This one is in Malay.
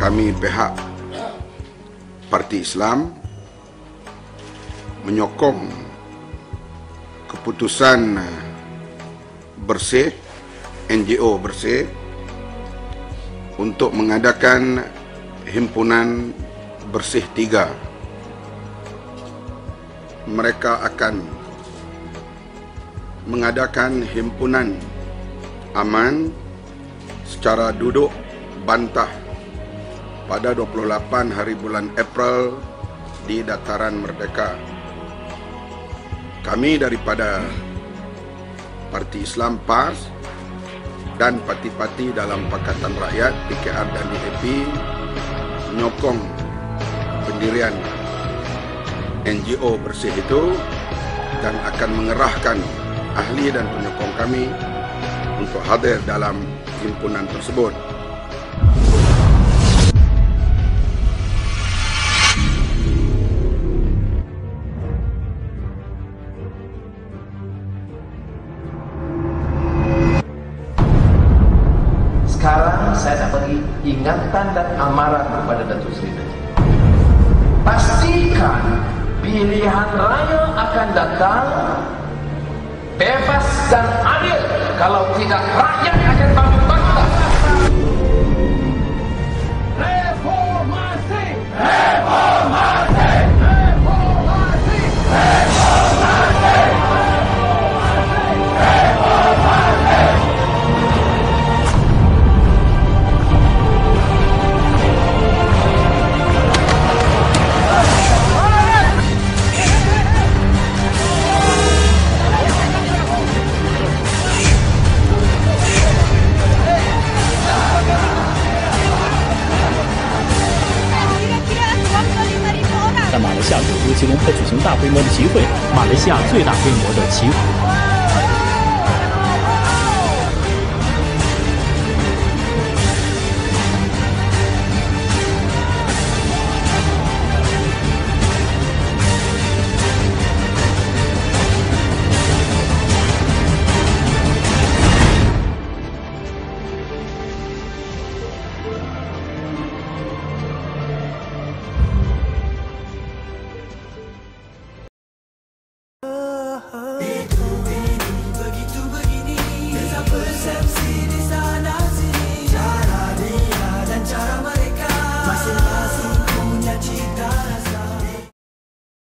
kami pihak Parti Islam menyokong keputusan bersih, NGO bersih untuk mengadakan himpunan bersih 3. Mereka akan mengadakan himpunan aman secara duduk bantah pada 28 hari bulan April di Dataran Merdeka. Kami daripada Parti Islam PAS dan parti-parti dalam Pakatan Rakyat PKR dan DAP menyokong pendirian NGO bersih itu dan akan mengerahkan ahli dan penyokong kami untuk hadir dalam himpunan tersebut. Sekarang saya nak bagi ingatan dan amaran kepada Datuk Seri Najib. Pastikan pilihan raya akan datang bebas dan adil. Kalau tidak, rakyat akan bangun bangsa. Reformasi! Reformasi! Reformasi! Reformasi! 在马来西亚首都吉隆坡举行大规模的集会，马来西亚最大规模的祈福